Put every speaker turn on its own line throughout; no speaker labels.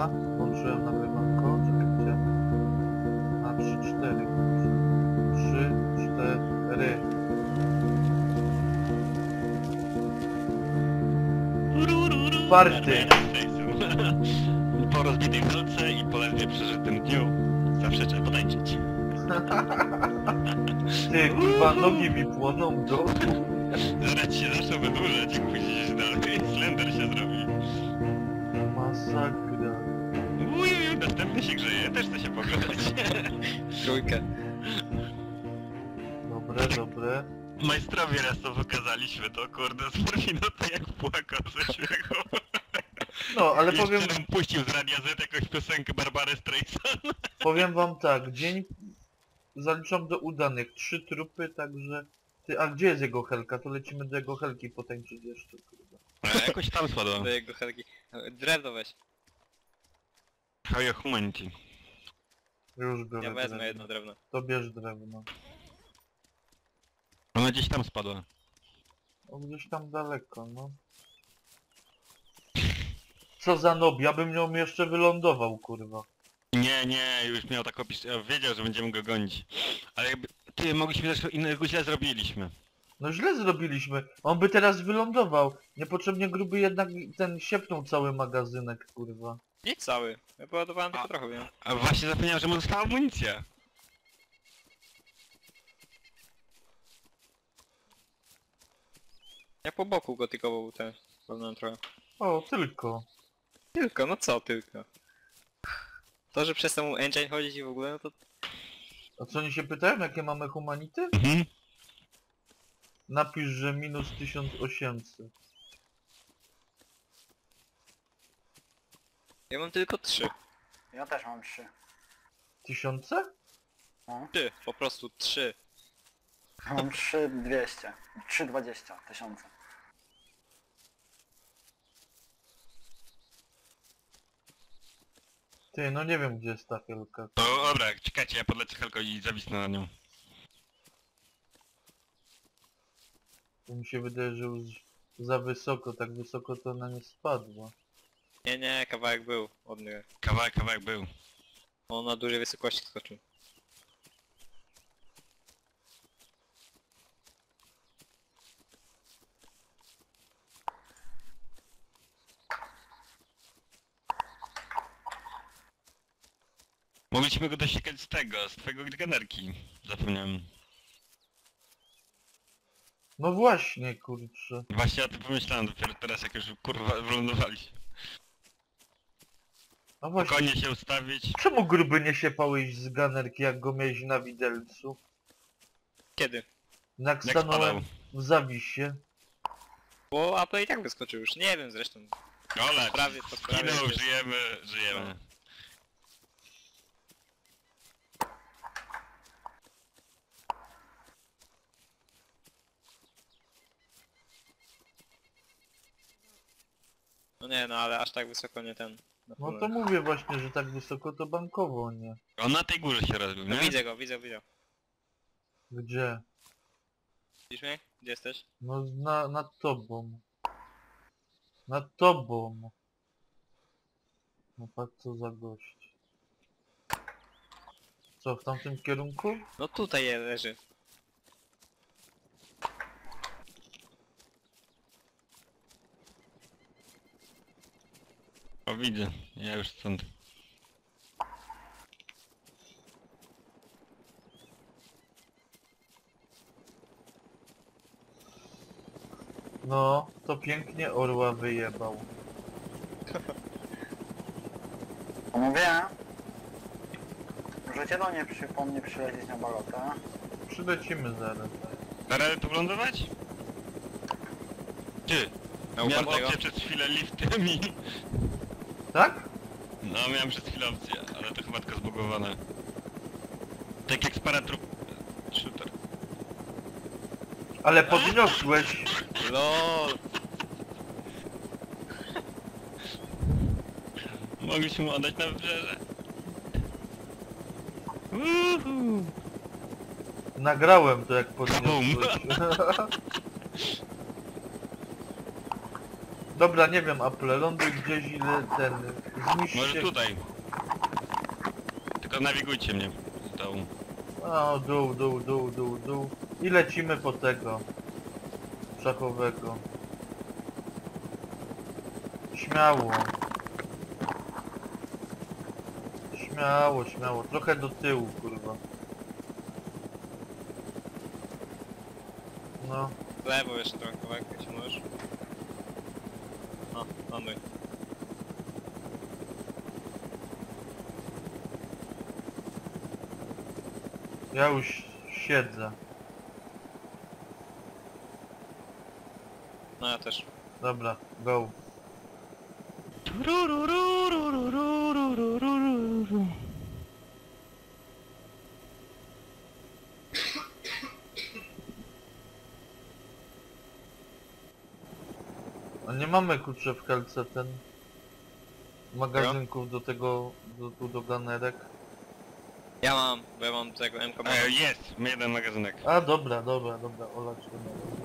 Dobra, włączyłem nagrywanko, czekajcie. Na 3-4. 3-4. Czwarty.
Po rozbitej walce i po ledwie przeżytym dniu zawsze trzeba potańczyć.
Ty, kurwa, nogi mi płoną do...
Zaraz się zaczną wydłużać, jak pójdziesz dalej. Slender się zrobi.
Masakra.
Uj, następny się grzeje, też chce się pogrzać.
Trójkę.
Dobre, dobre.
Majstrowie raz to pokazaliśmy, to kurde, z Morfinota jak płakał ze śmiechu.
No, ale
Jeszcze
powiem,
nam puścił z Radia Z jakąś piosenkę Barbary Streisand.
powiem wam tak, dzień zaliczam do udanych, 3 trupy, także... Ty, a gdzie jest jego helka? To lecimy do jego helki potańczyć jeszcze, kurwa.
Jakoś tam spadło.
Do jego helki. Drewno weź.
High Humanity.
Już biorę
Ja wezmę
drewno.
jedno drewno.
To bierz drewno.
Ona gdzieś tam spadła.
O, gdzieś tam daleko, no. Co za nob, ja bym nią jeszcze wylądował, kurwa.
Nie, już miał tak opis, ja wiedział, że będziemy go gonić. Ale jakby, ty, mogliśmy też innego źle zrobiliśmy.
No źle zrobiliśmy. On by teraz wylądował. Niepotrzebnie gruby jednak ten siepnął cały magazynek, kurwa.
Nie cały. Ja poładowałem tylko trochę, wiem.
A właśnie zapomniałem, że mu została amunicja.
Ja po boku go tylko ten... Wolnąłem trochę.
O, tylko.
Tylko, no co tylko? To, że przez temu engine chodzić i w ogóle, no to...
A co oni się pytają, jakie mamy humanity?
Mhm.
Napisz, że minus 1800.
Ja mam tylko 3.
Ja też mam 3.
1000?
3, po prostu 3.
Mam 3200. 320 tysiące.
Ty, no nie wiem gdzie jest ta helka.
To dobra, czekajcie, ja podlecę helko i zawisnę na nią.
To mi się wydaje, że już za wysoko, tak wysoko to ona nie spadła.
Nie, kawałek był od mnie.
Kawałek był.
On na dużej wysokości skoczył.
Mogliśmy go dosiekać z tego, z twojego generki. Zapomniałem.
No właśnie, kurczę.
Właśnie o tym pomyślałem dopiero teraz, jak już kurwa wylądowaliśmy.
A właśnie,
Spokojnie się ustawić.
czemu gruby nie siepałeś z ganerki, jak go miałeś na widelcu?
Kiedy?
Jak
Jak
stanąłem
spadał.
w zawisie.
Bo Apple i tak wyskoczył już. Nie wiem zresztą.
Ola,
Prawie to prawie.
skinął,
jest.
żyjemy.
No nie, no ale aż tak wysoko nie ten. Na
No
pewno.
to mówię właśnie, że tak wysoko to bankowo, nie?
On na tej górze się rozbił,
No
nie?
widzę go.
Gdzie?
Widzisz mnie? Gdzie jesteś?
No nad tobą. Nad tobą. No patrz co za gość. Co, w tamtym kierunku?
No tutaj leży.
O, widzę. Ja już stąd.
No, to pięknie orła wyjebał.
Mówię, możecie do mnie po mnie przylecieć na balotę.
Przylecimy zaraz.
Da radę tu wylądować? Ty!
Na
Miałem
upartego.
opcję przez chwilę liftem i...
Tak?
No, miałem przez chwilę opcję, ale to chyba tylko zbugowane. Tak jak z paratrup... Shooter.
Ale podniosłeś.
LOL!
Mogliśmy mu oddać na wybrzeże.
Nagrałem to jak podniosłeś. Dobra, nie wiem, Apple, ląduj gdzieś ile ten... Zniszcz
Może
się...
tutaj. Tylko nawigujcie mnie z dołu.
O, dół, dół, dół, dół, dół. I lecimy po tego. Szachowego. Śmiało. Śmiało, śmiało. Trochę do tyłu, kurwa. No.
W lewo jeszcze trochę kawałek, jeśli możesz. O, ląduj.
Ja już siedzę.
No ja też.
Dobra, go. A nie mamy kurczę w helce ten magazynków do tego, do ganerek.
Ja mam, bo ja mam tego M
Jest, jeden magazynek.
A dobra, olać to.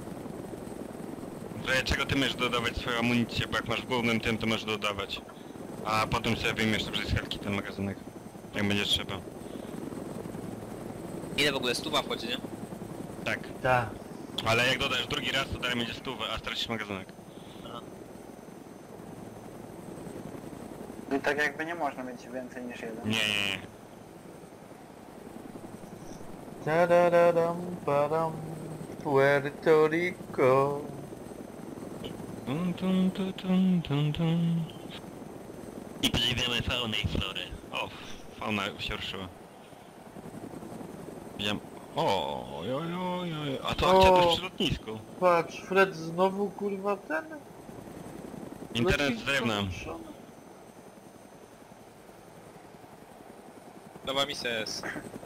Że czego ty możesz dodawać swoją amunicję, bo jak masz głównym tym, to możesz dodawać. A potem sobie wyjmiesz to przez helki ten magazynek. Jak będzie trzeba.
Ile w ogóle stuwa wchodzi, nie?
Tak.
Tak.
Ale jak dodasz drugi raz, to dalej będzie 100, a stracisz magazynek.
I tak jakby nie można mieć więcej niż jeden.
Nie, nie, nie.
Tararam, param, Puerto Rico.
Tum. I podziwiamy faunę i florę. O, fauna się ruszyła. Widziałem... O, a to akcja też przy lotnisku.
Patrz, Fred znowu kurwa ten?
Internet
Leci
z drewna.
poruszony.
Nowa misja jest.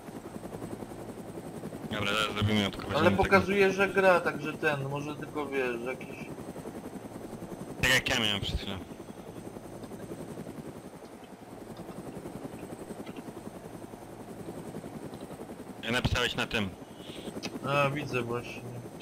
Dobra, zaraz zrobimy ją, tylko
Ale
weźmiemy
pokazuje, że gra, także ten, może tylko wiesz, jakiś...
tego. Tak jak ja miałem przed chwilą. Jak napisałeś na tym.
A, widzę właśnie.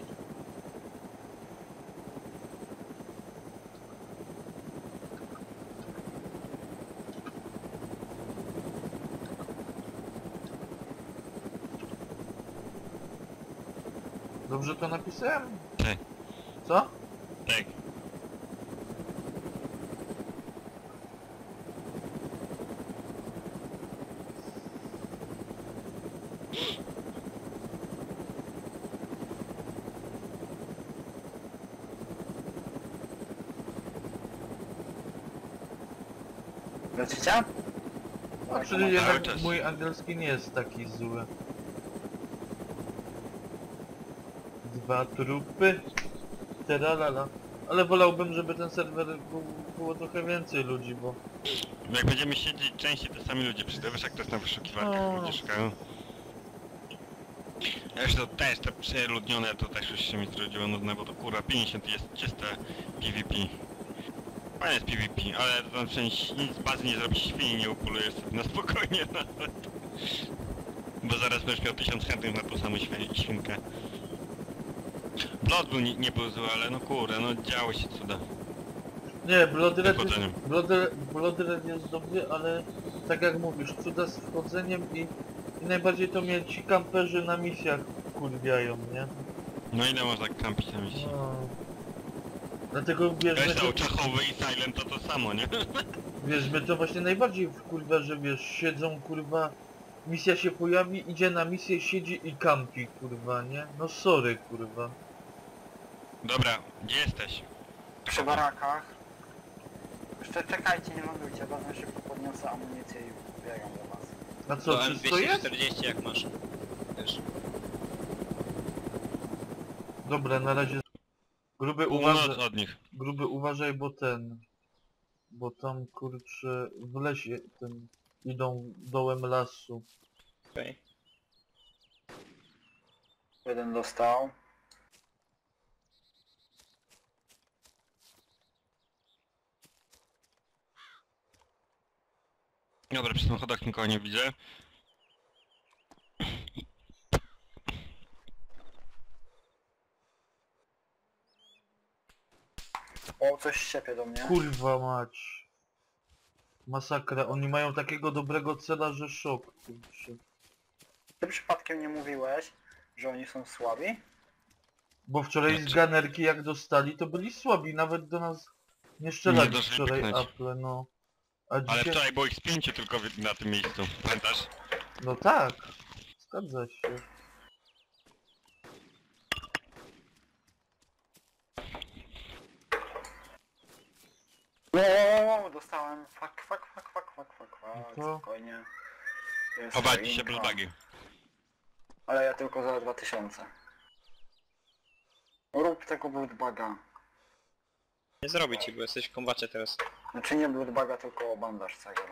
Dobrze to napisałem?
Tak.
Co?
Tak.
Lecicie?
A, czyli
Cały
jednak
czas.
mój angielski nie jest taki zły. 2 trupy. Teralala. Ale wolałbym, żeby ten serwer było trochę więcej ludzi, bo...
Jak będziemy siedzieć częściej, to sami ludzie przyjdą. Wiesz jak to jest na wyszukiwarkach,
No.
ludzie szukają. A już to też, to przeludnione, to też już się mi zrobiło nudne, bo to kurwa 50 jest czyste PvP. Fajne jest PvP, ale to przecież nic z bazy nie zrobisz, świni nie upolujesz sobie na spokojnie nawet. Bo zaraz będziesz miał 1000 chętnych na tą samą świnkę. Blood był nie był zły, ale no kurde, no działy się cuda.
Nie, Blood Red jest,
Wchodzeniem.
Blood Red jest dobry, ale tak jak mówisz, cuda z wchodzeniem i najbardziej to mnie ci kamperzy na misjach kurwiają, nie?
No ile można kampić na misji?
No. Dlatego wiesz,
Reszta Czachowy i Silent to samo, nie?
wiesz, mnie to właśnie najbardziej wkurwia, że wiesz, siedzą kurwa, misja się pojawi, idzie na misję, siedzi i kampi kurwa, nie? No sorry kurwa.
Dobra, gdzie jesteś?
Przy barakach. Jeszcze czekajcie, nie lądujcie, bardzo szybko podniosę amunicję i biegam do was.
A co,
To
czysto jest?
M240 jak masz. Wiesz.
Dobra, na razie... Gruby
Północ
uważaj,
od nich.
gruby uważaj, bo ten... Bo tam kurczę, w lesie ten... Idą dołem lasu.
Okej.
Jeden dostał.
Dobra, przy samochodach nikogo nie widzę.
O, coś ściepie do mnie.
Kurwa mać. Masakra, oni mają takiego dobrego cela, że szok, kurczę.
Ty przypadkiem nie mówiłeś, że oni są słabi?
Bo wczoraj z ganerki jak dostali, to byli słabi, nawet do nas nie
Nie
strzelali
zdążyli
wczoraj
pyknąć.
Apple, no. A
Ale
dzisiaj...
wczoraj było ich z 5 tylko na tym miejscu, pamiętasz?
No tak, zgadza się.
No, dostałem. Fuck.
No to-
Spokojnie. Jest
Chować się
choinka.
bez bagi.
Ale ja tylko za 2000. Rób tego bloodbaga.
Nie zrobi ci, bo jesteś w kombacie teraz.
Znaczy nie bloodbaga, tylko bandaż całego.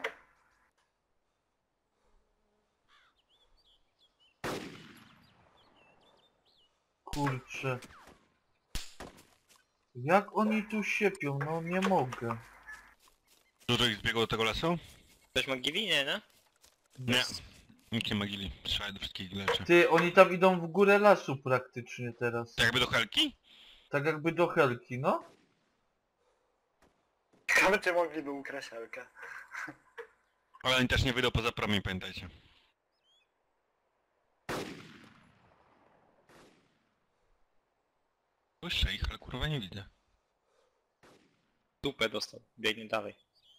Kurczę. Jak oni tu siepią? No nie mogę.
Dużo ich zbiegło do tego lasu?
Ktoś ma givi? Nie?
Nie. Nikt nie ma gili. Strzelaj do wszystkich leczy.
Ty, oni tam idą w górę lasu praktycznie teraz.
Tak jakby do helki?
Tak jakby do Helki, no?
Ciekawe czy mogliby ukraść helkę.
Ale oni też nie wyjdą poza promień, pamiętajcie. Słyszę ich, ale kurwa nie widzę.
Dupę dostał. Biegnie dalej.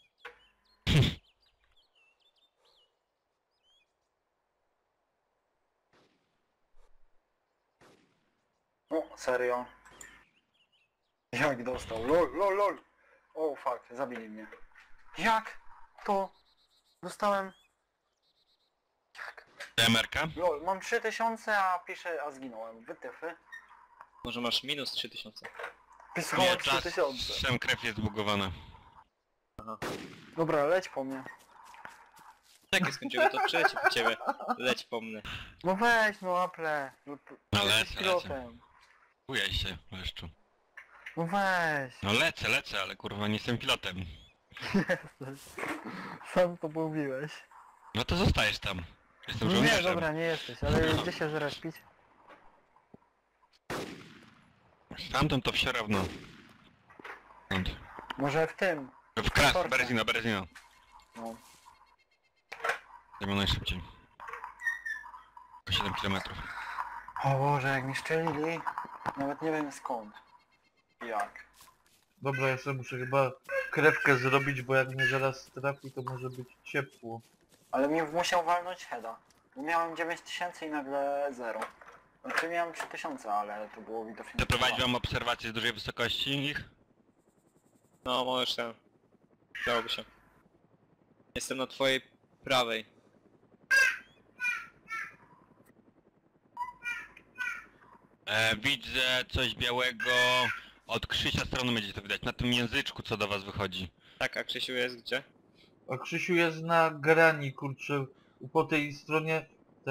O, serio? Jak dostał? LOL! O fuck, zabili mnie. Jak? To? Dostałem... Jak?
DMR-ka?
LOL, mam 3000, a piszę, a zginąłem. Wytyfy.
Może masz minus 3000.
Pisałem 3000.
czasem krew jest zbugowana.
Dobra, leć po mnie.
Czekaj, skończymy, to przyleci po ciebie. Leć po mnie.
No weź, no Apple.
No
Jesteś
lecę.
pilotem.
Bujaj się, leszczu.
No weź.
No lecę, ale kurwa nie jestem pilotem.
Sam to mówiłeś.
No to zostajesz tam. Jestem
Nie,
żołnierzem.
dobra, nie jesteś, ale gdzie się zrespić?
Stamtąd to wsie równo. Stąd.
Może w tym.
W kras,
Torce.
Berezino.
No.
Zajmą najszybciej. O 7 km.
O Boże, jak mi szczelili. Nawet nie wiem skąd. Jak.
Dobra, ja sobie muszę chyba krewkę zrobić, bo jak mnie zaraz trafi, to może być ciepło.
Ale mi musiał walnąć heada. Bo miałem 9000 i nagle 0. Znaczy miałem 3000, ale to było widocznie...
Doprowadzić wam obserwację z dużej wysokości ich?
No, możesz ten. Dałoby się. Jestem na twojej prawej.
Widzę coś białego. Od Krzysia strony będzie to widać. Na tym języczku co do was wychodzi.
Tak, a Krzysiu jest gdzie?
A Krzysiu jest na grani, kurczę, po tej stronie,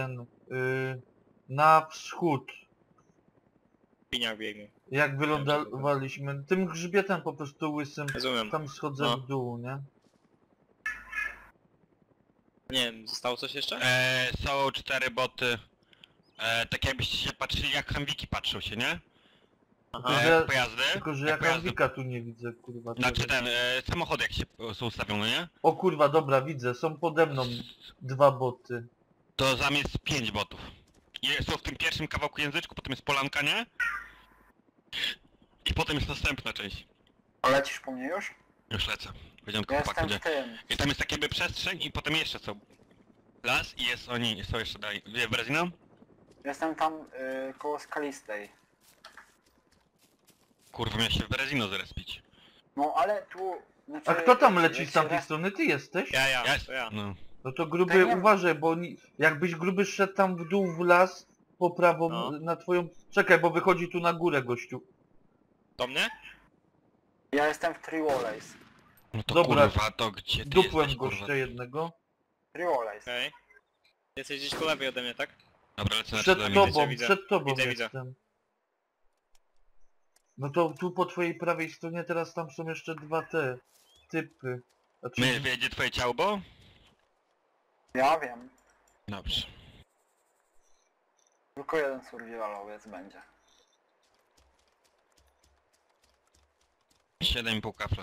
na wschód.
Piniak biegnie.
Jak wylądowaliśmy, tym grzbietem po prostu łysym,
Rozumiem.
tam schodzę
No.
w dół, nie?
Nie wiem, zostało coś jeszcze?
Są 4 boty. Tak jakbyście się patrzyli jak Hamwiki patrzą się, nie?
Tylko, że,
Pojazdy.
tylko, że
jak
jak
pojazdy.
Ambika tu nie widzę, kurwa.
Znaczy
teraz.
samochody jak się są ustawione, nie?
O kurwa, dobra, widzę, są pode mną 2 boty.
To zamiast 5 botów. Są w tym pierwszym kawałku języczku, potem jest polanka, nie? I potem jest następna część.
A lecisz po mnie już?
Już lecę. Powiedziałem
Ja
chłopaku,
jestem
gdzie.
w tym.
I tam jest tak jakby przestrzeń i potem jeszcze są las i jest oni, są jeszcze dalej. Wie Brezino?
Jestem tam koło skalistej.
Kurwa, miał się w Brezino zrespić.
No ale tu... Znaczy,
A kto tam leci
jak
z
się
tamtej strony? Ty jesteś?
Ja,
Jest?
to ja.
No.
No to
To
gruby,
nie-
uważaj, bo jakbyś gruby szedł tam w dół w las, po prawą,
No.
na twoją... Czekaj, bo wychodzi tu na górę, gościu.
Do mnie?
Ja jestem w Triwolays.
No to
Dobra.
kurwa, to gdzie ty
Dupłem
jesteś, kurwa?
gościa jednego.
Triwolays.
Okej. Jesteś gdzieś po lewej ode mnie, tak?
Dobra, lecę na
Przed
czele.
tobą,
widzę.
przed tobą
Widzę.
jestem. No to tu po twojej prawej stronie teraz tam są jeszcze 2 te typy. Znaczy,
My wiedzie twoje ciało, bo?
Ja wiem.
Dobrze.
Tylko jeden survivalowiec będzie.
7,5 kafla.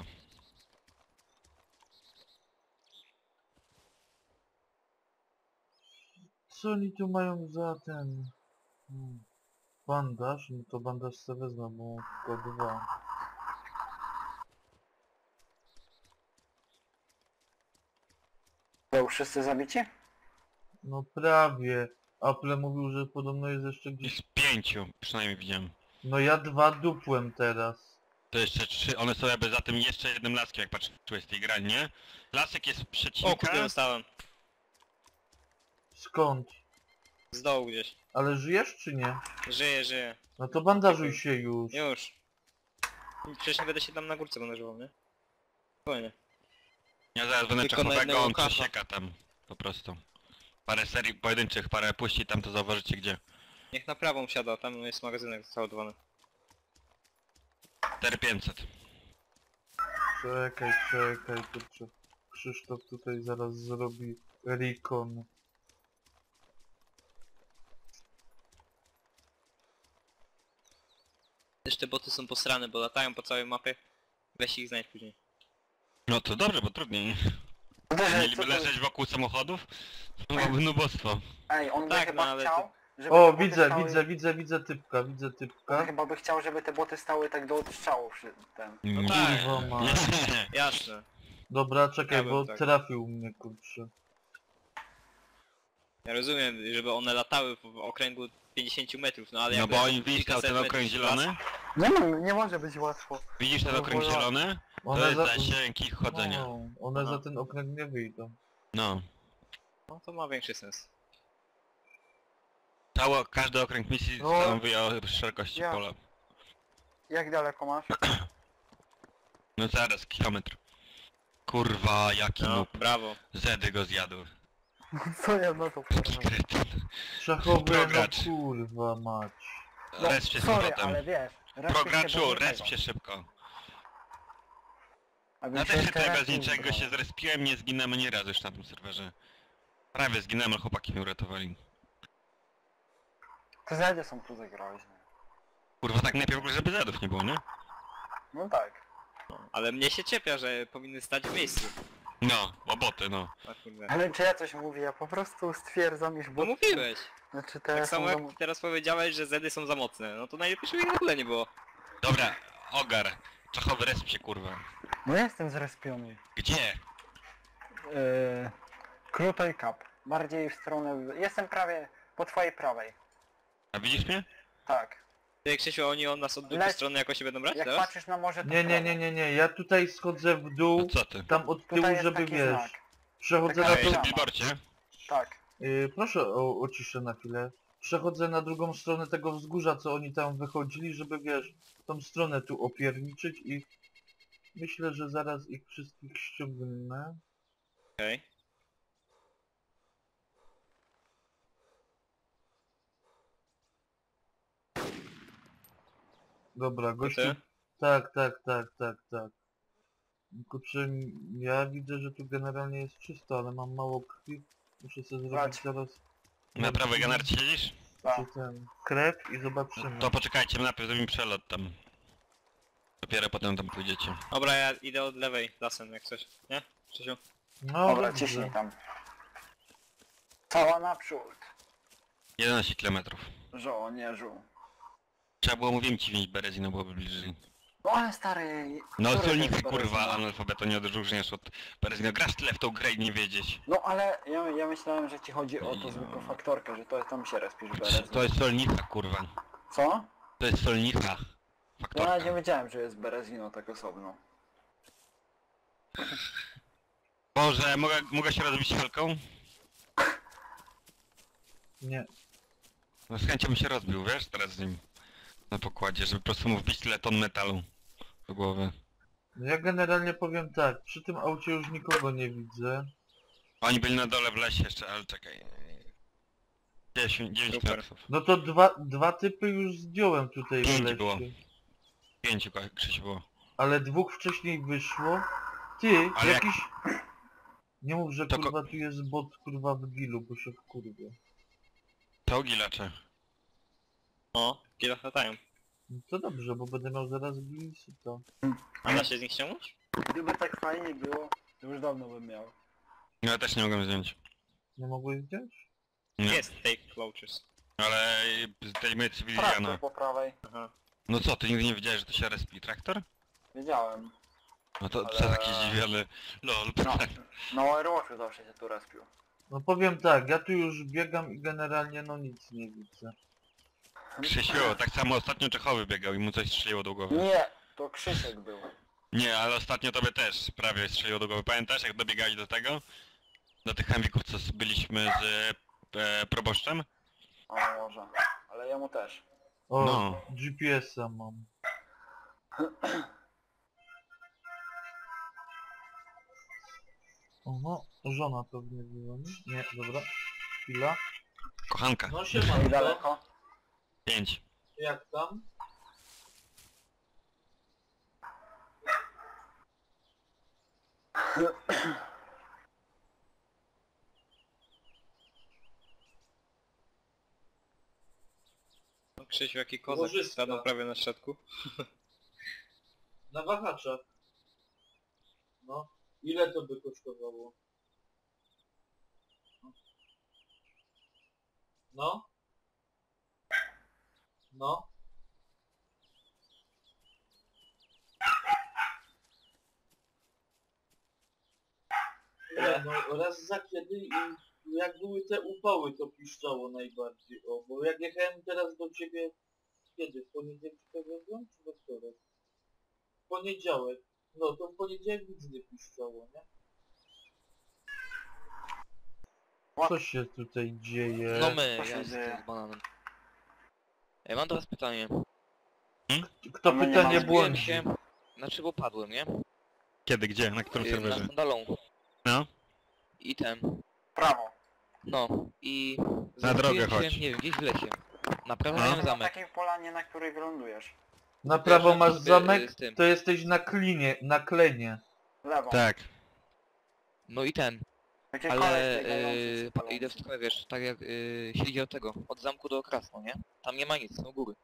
Co oni tu mają za ten... Bandaż? No to bandaż sobie wezmę, bo mam tylko 2.
To już wszyscy zabici?
No prawie. Apple mówił, że podobno jest jeszcze gdzieś...
Jest 5, przynajmniej widziałem.
No ja 2 dupłem teraz.
To jeszcze 3, one są jakby za tym jeszcze jednym laskiem, jak patrzyłeś z tej grani, nie? Lasek jest
O
przeciwka.
kurde, dostałem.
Skąd?
Z dołu gdzieś.
Ale żyjesz czy nie?
Żyję, żyję.
No to bandażuj się już.
Już. Przecież nie będę się tam na górce bandażował, nie? Spokojnie.
Ja zaraz będę
Tylko na
czachowego,
jednego
on
kafa.
przesieka tam. Po prostu. Parę serii pojedynczych, parę puści tam, to zauważycie gdzie.
Niech na prawą siada, tam jest magazynek załadowany.
4500.
Czekaj, kurczę. Krzysztof tutaj zaraz zrobi recon.
Też te boty są posrane, bo latają po całej mapie. Weź ich znajdź później.
No to dobrze, bo trudniej. Mieliby leżeć wokół samochodów? To byłoby nubostwo.
Ej, on by
Tak,
chyba
no, ale
chciał, żeby
O,
te boty
widzę,
stały...
widzę typka,
On chyba by chciał, żeby te boty stały tak do odstrzału ten.
No
tak.
Kurwa ma.
Jasne.
Dobra, czekaj,
Ja bym
bo
tak.
trafił mnie, kurczę.
Ja rozumiem, żeby one latały w okręgu 50 metrów, no ale
No
jakby
bo oni widzisz
kilkaset
ten
metrów
okręg
w
zielony?
las-
Nie może być łatwo.
Widzisz ten
No
okręg
bo-
zielony? To
One
jest
za...
zasięg ich chodzenia.
No, one
Aha.
za ten okręg nie wyjdą.
No.
No to ma większy sens.
Każdy okręg misji
No.
stanowi o szerokości
Ja.
pola.
Jak daleko masz?
No zaraz, kilometr. Kurwa, jaki
No,
noob.
brawo.
Zedy go zjadł.
Co ja na to
Taki kretyn.
Szachowy, no
Progracz.
kurwa mać.
Resp się z
sorry,
powrotem.
ale wiesz...
Prograczu, resp się szybko. Ja też się tutaj bez niczego się zrespiłem, nie zginąłem ani razu już na tym serwerze. Prawie zginąłem, ale chłopaki mnie uratowali.
To zadzie są tu zagrałeś.
Kurwa, tak najpierw w ogóle, żeby Zedów nie było, nie?
No tak.
Ale mnie się ciepia, że powinny stać w miejscu.
No, łoboty, no.
A kurde.
Ale czy ja coś mówię? Ja po prostu stwierdzam, iż
No
boty...
mówiłeś.
Znaczy
Tak
te
samo
są...
jak teraz powiedziałeś, że Zedy są za mocne. No to najlepiej, żeby ich w ogóle nie było.
Dobra, ogar. Czachowy resp się, kurwa.
No jestem zrespiony.
Gdzie?
Krutaj Cup. Bardziej w stronę... Jestem prawie po twojej prawej.
A widzisz mnie?
Tak.
Ty Krzysiu, oni od nas od drugiej
Leć.
strony jakoś się będą brać
Jak
teraz?
patrzysz na morze, to
Nie, nie, nie, nie, nie, ja tutaj schodzę w
No
dół,
co ty?
tam od tyłu,
Tutaj jest
żeby
taki
wiesz.
znak.
Przechodzę
Taka
na
Ej,
to...
ściana.
w billboardzie?
Tak.
Proszę o ciszę na chwilę. Przechodzę na drugą stronę tego wzgórza, co oni tam wychodzili, żeby wiesz, tą stronę tu opierniczyć i myślę, że zaraz ich wszystkich ściągnę.
Okej.
Dobra, gościu...
ty?
Tak. Kurczę, ja widzę, że tu generalnie jest czysto, ale mam mało krwi. Muszę sobie zrobić
Patrz.
zaraz...
Na prawej ganarcie siedzisz?
Tak.
Czy ten krew i zobaczymy.
To poczekajcie, najpierw zrobimy przelot tam. Dopiero potem tam pójdziecie.
Dobra, ja idę od lewej lasem jak coś. Nie? Krzysiu?
No
Dobra,
dobrze.
ciśnij tam. Cała naprzód.
11 km.
Żołnierzu.
Trzeba było, mówiłem ci, wziąć berezino, byłoby bliżej.
No ale stary...
No
który to
solnicy,
jest
kurwa,
Berezino?
analfabeto nie odróżniasz od berezino. Grasz tyle w tą grę i nie wiedzieć.
No ale ja myślałem, że ci chodzi o tą zwykłą faktorkę, że to tam się respisz berezino.
To jest solnica, kurwa.
Co?
To jest solnica.
Ja nawet nie
Faktorka.
wiedziałem, że jest berezino tak osobno.
Boże, mogę się rozbić helką?
Nie.
No z chęcią bym się rozbił, wiesz, teraz z nim. Na pokładzie, żeby po prostu mu wbić tyle ton metalu do głowy.
No ja generalnie powiem tak, przy tym aucie już nikogo nie widzę.
Oni byli na dole w lesie jeszcze, ale czekaj. 9
Super.
metrów.
No to dwa typy już zdjąłem tutaj w
5
lesie.
było. 5 Krzysiu było.
Ale 2 wcześniej wyszło. Ty,
Ale jak-
jakiś... Nie mów, że
To ko-
kurwa tu jest bot kurwa w gilu, bo się wkurwię.
To gilacze.
O, kilo latają.
No to dobrze, bo będę miał zaraz glisy, to...
A da się z nich ściągnąć?
Gdyby tak fajnie było, to już dawno bym miał.
Ja też nie mogłem zdjąć.
Nie mogłeś zdjąć?
Nie.
Jest take closures.
Ale zdejmy
Traktor
cywiliana.
po prawej.
Aha.
No co, ty nigdy nie wiedziałeś, że to się respi traktor?
Wiedziałem.
No to
Ale-
co taki zdziwiony. Lol.
No, na Airwatchu zawsze się tu respił.
No powiem tak, ja tu już biegam i generalnie no nic nie widzę.
Krzysiu, tak samo ostatnio Czechowy biegał i mu coś strzeliło do głowy.
Nie, to Krzysiek był.
Nie, ale ostatnio tobie też prawie strzeliło do głowy. Pamiętasz jak dobiegali do tego? Do tych chemików, co byliśmy z proboszczem?
O może. Ale jemu też.
O,
No.
GPS-a mam. Oho, żona pewnie była, nie? Nie, dobra. Chwila.
Kochanka.
No
I
siemanko,
daleko.
5.
jak tam?
No, Krzysiu, jaki kozak.
Łożyska.
Stanął prawie na środku.
Na wahaczach. No, ile to by kosztowało? No? No? No raz za kiedy i jak były te upały to piszczało najbardziej, o, bo jak jechałem teraz do ciebie, kiedy? W poniedziałek ci to wiozłem, czy we wtorek? W poniedziałek. No to w poniedziałek nic nie piszczało, nie? Co się tutaj dzieje?
No my,
Co się
ja
dzieje?
jestem z bananem. Ej, mam do was pytanie.
Kto
My nie
pytanie
mamy
Zgubiłem
błądzi?
się, znaczy bo padłem, nie?
Kiedy, gdzie, na którym
Na
serwerze?
sandalą.
No.
I ten.
Prawo.
No. I...
Na drogę
zagubiłem
chodź.
się, nie wiem, gdzieś w lesie. Na prawo
No.
miałem
Na
zamek.
takiej polanie, na której wylądujesz.
Na prawo
Wjeżdżam
masz
sobie,
zamek,
z tym.
to jesteś na klinie, na klenie.
Lewo.
Tak.
No i ten.
Takie
Ale
koleś biegający z polą.
idę w stronę, wiesz, tak jak się idzie od tego, od zamku do Krasno, nie? Tam nie ma nic, są góry.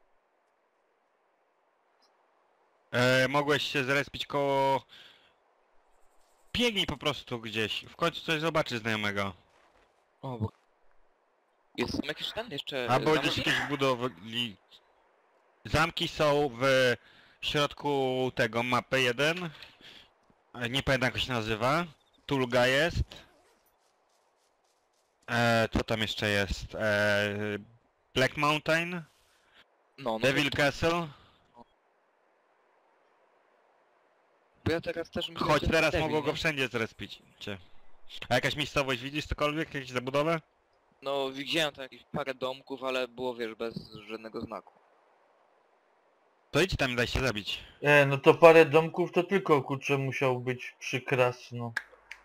Mogłeś się zrespić koło... Biegnij po prostu gdzieś. W końcu coś zobaczysz znajomego.
O, bo... Jest tam jakiś ten jeszcze...
Albo
zamek?
gdzieś jakieś budowli... Zamki są w środku tego mapy 1. Nie pamiętam jak się nazywa. Tulga jest. Co tam jeszcze jest? Black Mountain.
No, no
Devil Castle.
bo ja teraz też myślę,
Choć
że
teraz
Devil,
mogą
nie?
go wszędzie zrespić. A jakaś miejscowość widzisz cokolwiek? Jakąś zabudowę?
No widziałem tam jakieś parę domków, ale było, wiesz, bez żadnego znaku.
To idź tam i daj się zabić.
No to parę domków to tylko kurczę musiał być przy Krasno.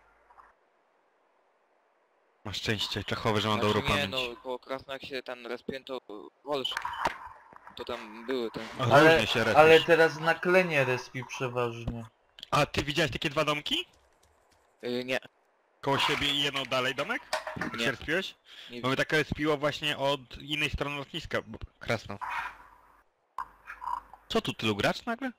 Masz szczęście Czechowy, że ma dobrą
Znaczy, nie,
pamięć.
no koło Krasna jak się ten respięto Walsz, to tam były te...
Ale-
Różnie się respisz.
Ale teraz na klenie respi przeważnie.
A ty widziałeś takie dwa domki?
nie,
Koło siebie i jedno dalej domek? Jak
Nie.
się respiłeś?
nie
Bo mnie tak respiło właśnie od innej strony lotniska. Krasno. Co tu, tylu gracz nagle?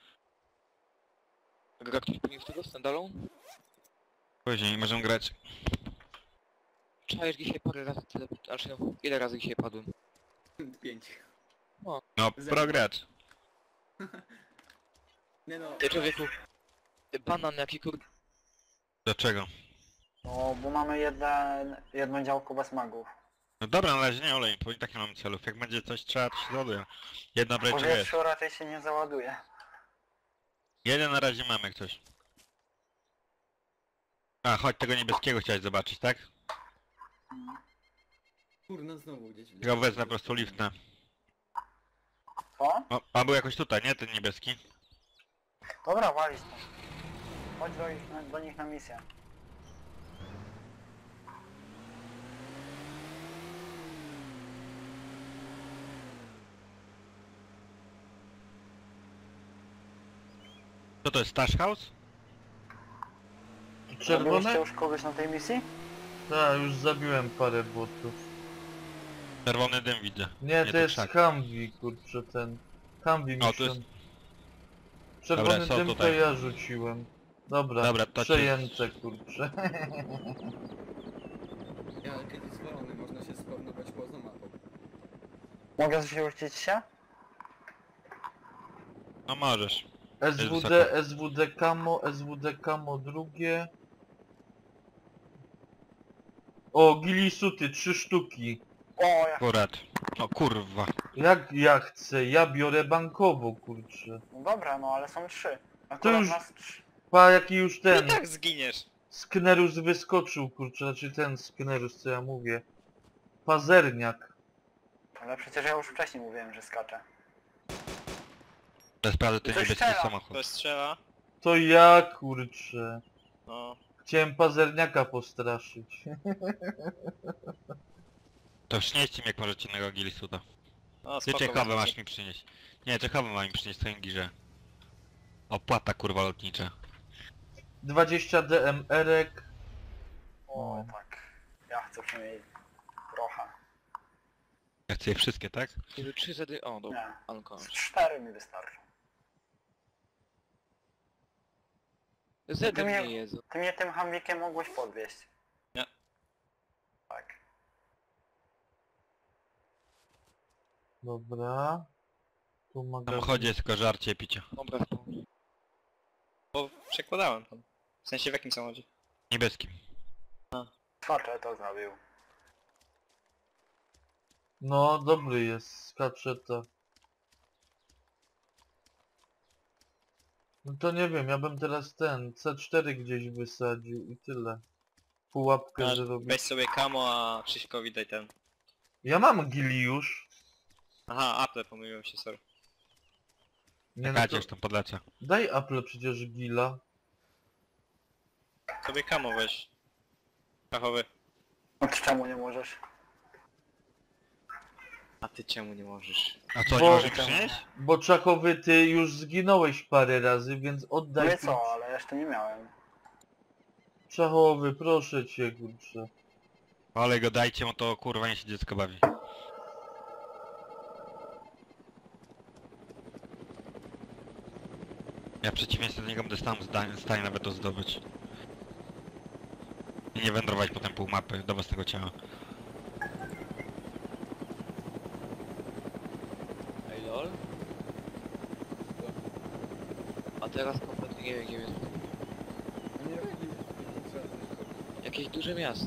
gra ktoś pewnie z tego, z sandalą?
Później możemy grać.
Czajesz dzisiaj parę razy tyle, znaczy no, ile razy dzisiaj padłem?
5.
No, pro gracz.
Nie no,
Ty człowieku, banan jaki kur...
Dlaczego?
No, bo mamy jedno działko bez magów.
No dobra, na razie nie olej, bo i tak nie mamy celów. Jak będzie coś trzeba, to się ładuje. Jedna
W
wręcz jest.
powietrzu raczej się nie załaduje.
Jeden na razie mamy jak coś. A, chodź, tego niebieskiego chciałeś zobaczyć, tak?
kurno znowu gdzieś.
Ja wezmę po prostu liftę.
Co?
O, a był jakoś tutaj, nie? Ten niebieski.
Dobra, walić tam. Chodź do nich na misję.
Co to jest, Stash House?
Byliście
Czerwone?
już kogoś na tej misji?
Tak, już zabiłem parę botów.
Czerwony dym widzę.
Nie,
Nie,
to
to
jest
krzak.
Humvee, kurczę ten. Humvee mi
O, tu jest-
Czerwony
Dobra, są
dym to
tutaj.
ja rzuciłem. Dobra,
Dobra, to cię-
przejęte kurczę.
Ja kiedyś zwolony, można się spawnować poza mapą.
Mogę zrzucić się?
No możesz.
SWD, SWD Camo drugie. O, gilisuty, 3 sztuki.
O, ja...
Akurat. O kurwa.
Jak ja chcę, ja biorę bankowo, kurczę.
No dobra, no ale są 3.
To
Akurat
już-
nas 3.
Pa, jaki już
I
ten
tak zginiesz.
Sknerus wyskoczył, kurczę, znaczy ten Sknerus, co ja mówię. Pazerniak.
Ale przecież ja już wcześniej mówiłem, że skaczę.
To jest prawda, to jest
Coś
niebieski
strzela.
samochód.
Ktoś strzela.
To ja, kurczę.
No.
Chciałem pazerniaka postraszyć.
To przynieście mi jak możecie innego gilisuta.
O,
Ty
spoko.
ciekawe
będzie.
masz mi przynieść. Nie, ciekawe ma mi przynieść w swoim girze. Opłata kurwa lotnicza.
20 DMR-ek.
O, tak. Ja chcę przynajmniej trochę.
Ja chcę je wszystkie, tak?
Kiedy 3 zedy... O, dobra.
Nie.
Alko.
Z 4 mi wystarczy.
Zedy
Ty mnie-
nie jedzą.
Ty mnie tym hamwikiem mogłeś podwieźć.
Nie.
Tak.
Dobra. Tu
W
magazyn.
samochodzie jest tylko żarcie i picie.
Dobra, w pełni.
Bo przekładałem tam. W sensie w jakim samochodzie?
Niebieskim.
Skacze to zrobił.
No, dobry jest, skaczeta. No to nie wiem, ja bym teraz ten C4 gdzieś wysadził i tyle. Pułapkę
A,
zrobił.
weź sobie kamo, a Krzyśkowi daj ten.
Ja mam gili już.
Aha, Apple, pomyliłem się, sorry.
Nie, no to...
Czekajcie, już tam podlecę.
Daj Apple przecież gila.
Sobie kamo weź. Fachowy.
No to czemu nie możesz?
A ty czemu nie możesz?
A co,
Bo-
nie możesz mi przynieść?
Bo Czachowy, ty już zginąłeś parę razy, więc
No
oddaj
i co, ale jeszcze nie miałem.
Czachowy, proszę cię, kurczę.
Ale go dajcie, bo to kurwa nie się dziecko bawi. Ja w przeciwieństwie do niego będę sam w stanie nawet to zdobyć. I nie wędrować potem pół mapy do własnego ciała.
Ej, lol. A teraz kompletnie nie wiem, gdzie jest.
No nie wiem, nie trzeba coś
Jakieś duże miasto.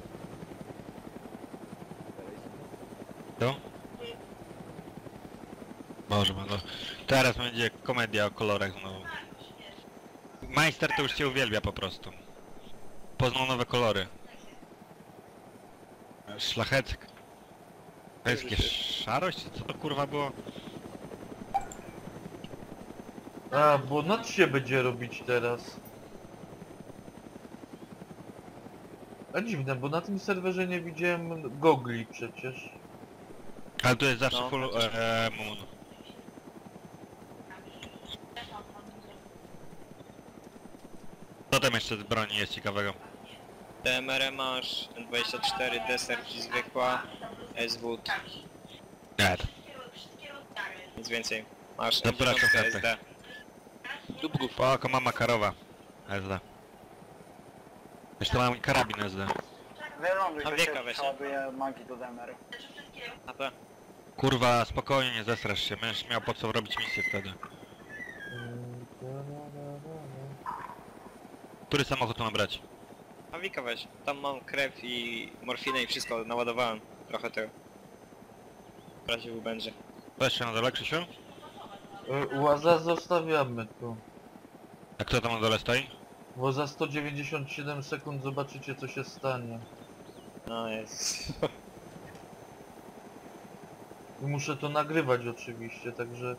To? Boże, no teraz będzie komedia o kolorach znowu. Majster to już cię uwielbia po prostu. Poznał nowe kolory. Szlachecki. To jest jakieś szarość, czy co to kurwa było?
A, bo noc się będzie robić teraz. A dziwne, bo na tym serwerze nie widziałem gogli przecież.
Ale to jest zawsze
No,
full
chociaż-
moon. Co tam jeszcze z broni jest ciekawego?
DMR masz, N24, Desert zwykła, SW,
Nie.
nic więcej. Masz
Dobra,
N9
szufladkę.
SD.
Dubrów.
Spoko, mama karowa. SD. Jeszcze mam karabin SD.
Wyląduj,
A
to
wieka
się
weź,
przeładuje magii do DMR-u.
AP.
Kurwa, spokojnie, nie zesrasz się. Będziesz miał po co robić misję wtedy. Który samochód mam brać?
A Wika weź. Tam mam krew i morfinę i wszystko, naładowałem trochę tego. W razie W będzie.
To jeszcze na dole, Krzysiu?
Łaza zostawiamy tu.
A kto tam na dole stoi?
Bo za 197 sekund zobaczycie co się stanie.
No jest.
I muszę to nagrywać oczywiście, także...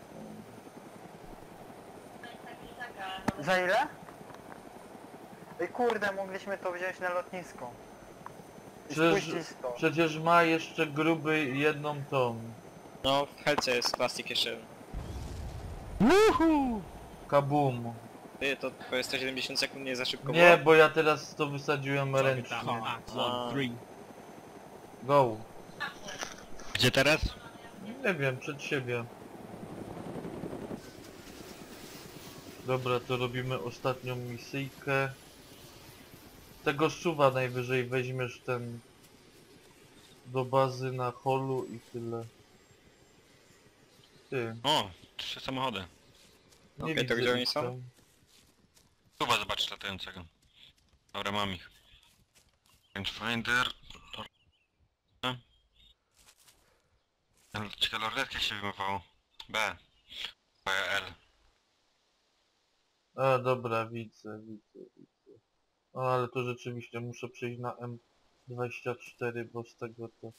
Za ile? Ej kurde, mogliśmy to wziąć na lotnisko. I
Przecież,
spuścić to.
przecież ma jeszcze gruby jedną tą.
No w helce jest plastik jeszcze.
Kabum.
Ty, to twoje 170 sekund nie za szybko
Nie,
było?
bo ja teraz to wysadziłem ręcznie.
A,
Go.
Gdzie teraz?
Nie wiem, przed siebie. Dobra, to robimy ostatnią misyjkę. Tego suwa najwyżej weźmiesz ten do bazy na holu i tyle. Ty,
O, 3 samochody.
nie
Okej, to
widzę
gdzie oni
ich
są?
tam.
Chyba zobacz latającego. Dobra, mam ich. Rangefinder. Ciekawe lornetki jak się wyjmowało. B. L.
A dobra, widzę. O, ale to rzeczywiście muszę przejść na M24, bo z tego to...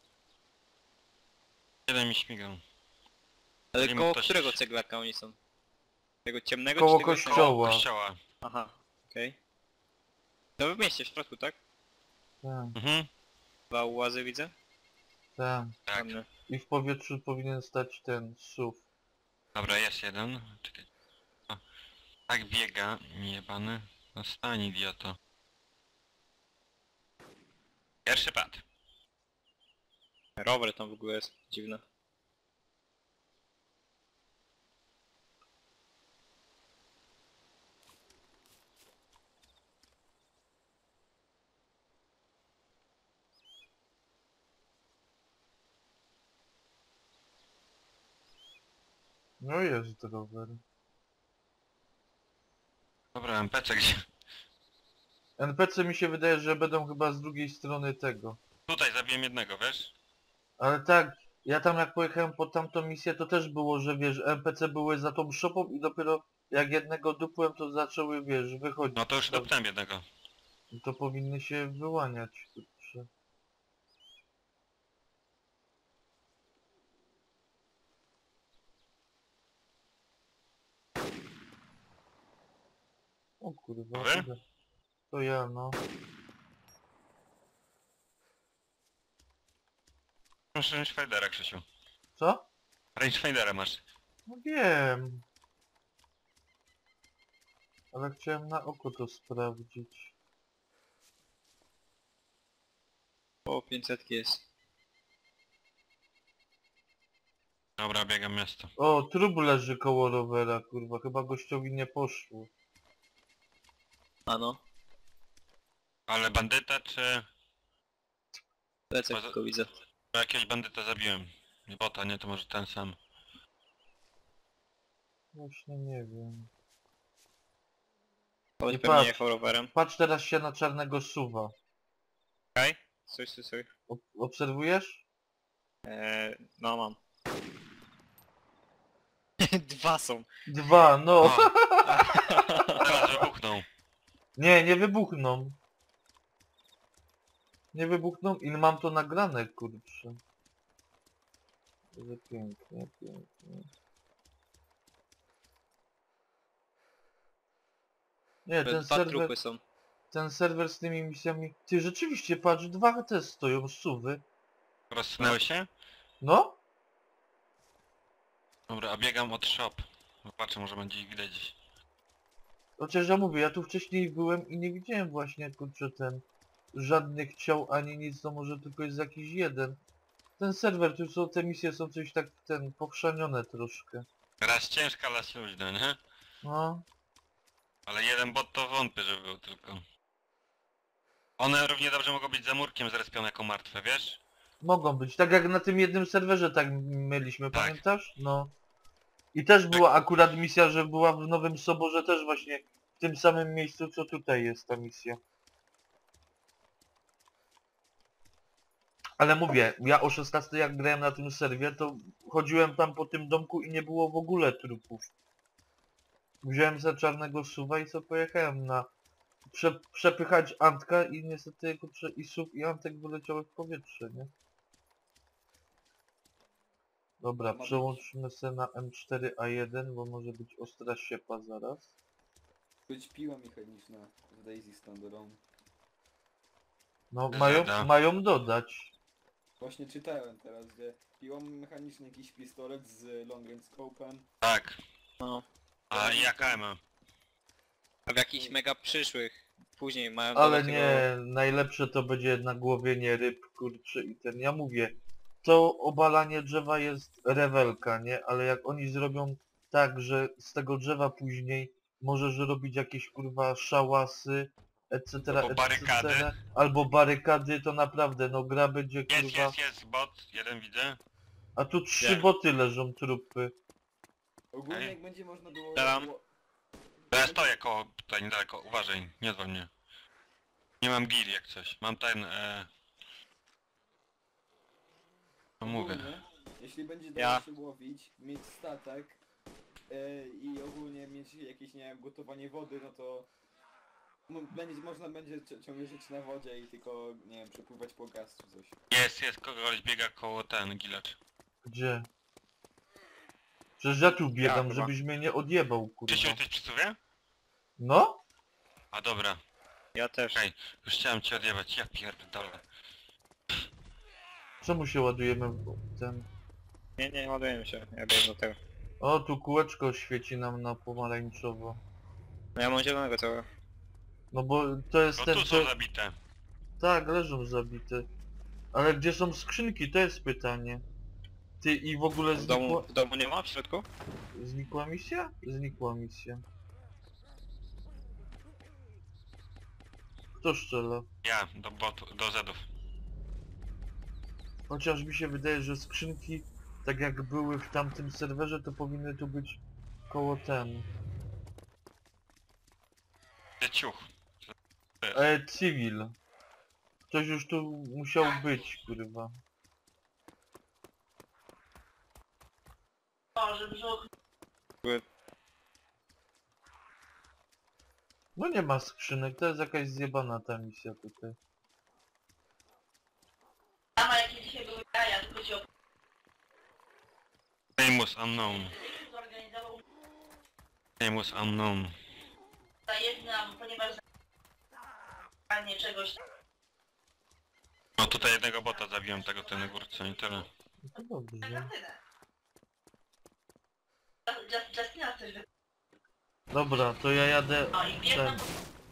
Jeden mi śmigał.
Ale
Jeżeli
koło
ktoś-
którego ceglarka oni są? Tego ciemnego
Koło
czy tego
kościoła.
jasnego?
Kościoła.
Aha, okej. To w mieście, w środku, tak?
Tak,
Mhm.
Dwa ułazy widzę?
tak.
Tak.
Ładne.
I w powietrzu powinien stać ten SUV.
Dobra, jest jeden. Czekaj. O, tak biega, niejebany. No stań, idioto. Pierwszy pad.
Rower tam w ogóle jest dziwne.
No jest rower.
Dobra, MPC gdzie?
NPC mi się wydaje, że będą chyba z drugiej strony tego.
Tutaj zabiłem jednego, wiesz?
Ale tak, ja tam jak pojechałem po tamtą misję, to też było, że wiesz, NPC były za tą szopą i dopiero jak jednego dupłem, to zaczęły, wiesz, wychodzić.
No to już
tam.
dopnąłem jednego.
To powinny się wyłaniać, kurczę. O kurwa,
Wy?
to ja no.
Masz rangefindera, Krzysiu.
Co?
Rangefindera masz.
No wiem. Ale chciałem na oko to sprawdzić.
O, 500 jest.
Dobra, biegam miasto.
O, trup leży koło rowera, kurwa, chyba gościowi nie poszło.
A no.
Ale bandyta czy...
Lecę tylko widzę.
Bo jakiegoś bandyta zabiłem. Nie bota, nie? To może ten sam.
Właśnie nie wiem.
On
Nie
pewnie
patrz.
jechał rowerem.
Patrz teraz się na czarnego suwa.
Okej? Coś.
Obserwujesz?
No mam. Dwa są.
Dwa, no.
O! Teraz wybuchnął.
Nie, nie wybuchną. Nie wybuchną i mam to nagrane, kurczę. Ale pięknie. Nie,
Dwa trupy są.
ten serwer z tymi misjami... Ty, rzeczywiście, patrz, dwa te stoją, suwy.
Rozsunęły się?
No?
Dobra, a biegam od shop. Zobaczę, może będzie ich widać gdzieś.
Chociaż ja mówię, ja tu wcześniej byłem i nie widziałem właśnie, kurczę, żadnych ciał ani nic, to może tylko jest jakiś jeden. Ten serwer, tu są, te misje są coś tak, pochrzanione troszkę.
Raz ciężka, raz luźna, nie?
No.
Ale jeden bot to wątpię, że był tylko. One równie dobrze mogą być za murkiem zrespione jako martwe, wiesz?
Mogą być. Tak jak na tym jednym serwerze tak mieliśmy,
Tak.
pamiętasz? No. I też była akurat misja, że była w Nowym Soborze też właśnie w tym samym miejscu, co tutaj jest ta misja. Ale mówię, ja o 16 jak grałem na tym serwie, to chodziłem tam po tym domku i nie było w ogóle trupów. Wziąłem za czarnego suwa i co pojechałem na przepychać Antka i niestety i suw i Antek wyleciały w powietrze, nie? Dobra, przełączmy se na M4A1, bo może być ostra siepa zaraz.
Być piła mechaniczna w Daisy Standalone.
No,
Zada.
mają dodać.
Właśnie czytałem teraz, że piłą mechaniczną jakiś pistolet z long range scope'em.
Tak.
No.
A i AKM.
A w jakichś mega przyszłych. Później mają
Ale
do tego...
nie, najlepsze to będzie nagłowienie ryb, kurczy i ten. Ja mówię, to obalanie drzewa jest rewelka, nie? Ale jak oni zrobią tak, że z tego drzewa później możesz robić jakieś kurwa szałasy, etc.
Albo barykady.
Albo barykady, to naprawdę, no gra będzie
Jest,
kurwa...
jest, bot, jeden widzę.
A tu 3
Jak?
boty leżą, trupy.
Ogólnie
Okej.
jak będzie można było...
Dalam.
To ja stoję koło, tutaj niedaleko, uważaj, nie dzwoń mnie. Nie mam gil jak coś, mam ten, no mówię.
Ogólnie, jeśli będzie
Ja.
dało się łowić, mieć statek i ogólnie mieć jakieś, nie wiem, gotowanie wody, no to można będzie ciągle żyć na wodzie i tylko, nie wiem, przepływać po gaz czy coś.
Jest, kogoś biega koło ten gilacz.
Gdzie? Przecież ja tu biegam,
chyba.
żebyś mnie nie odjebał,
Ty
kurwa.
się jesteś przy suwie?
No?
A dobra,
Ja też.
okej, już chciałem cię odjebać, ja pierdolę.
Czemu się ładujemy w ten...
Nie ładujemy się, ja biegnę do tego.
O, tu kółeczko świeci nam na pomarańczowo.
No ja mam zielonego całego.
No bo to jest
No
ten...
tu są zabite.
Tak, leżą zabite. Ale gdzie są skrzynki, to jest pytanie. Ty i w ogóle
W domu nie ma w środku?
Znikła misja? Znikła misja. Kto strzela?
Ja, do botu, do zedów.
Chociaż mi się wydaje, że skrzynki, tak jak były w tamtym serwerze, to powinny tu być koło ten.
Ty ciuch.
Civil. Ktoś już tu musiał być, kurwa. No nie ma skrzynek, to jest jakaś zjebana ta misja tutaj.
Sama jakie dzisiaj były jaja, tylko ci
Famous unknown.
zorganizował
Famous unknown.
zajezdniam, ponieważ zanie czegoś
No tutaj jednego bota zabiłem, tego ten na górce i tyle.
No to dobrze.
na kantynę. Justina chcesz wy...
Dobra, to ja jadę...
No i biegną
Ten.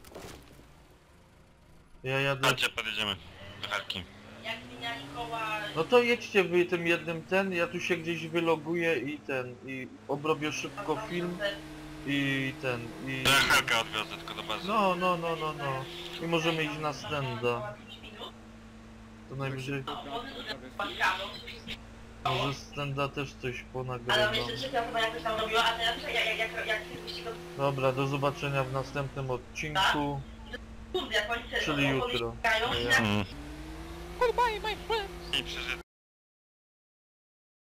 Ja jadę...
Chodźcie, podjedziemy do Charki.
jak zmieniali koła...
No to jedźcie wy tym jednym ten, ja tu się gdzieś wyloguję i ten, i obrobię szybko film i ten, i...
To ja Charkę odwiozę tylko do bazy.
No. I możemy iść na stenda. To najwyżej... Może stenda też coś
Ale
ponagrywam.
jeszcze trzecia chyba jakoś tam robiła, a teraz jak wyścig
Dobra, do zobaczenia w następnym odcinku,
od jak oni
czyli jutro.
grają,
Ja.
I przeżyty.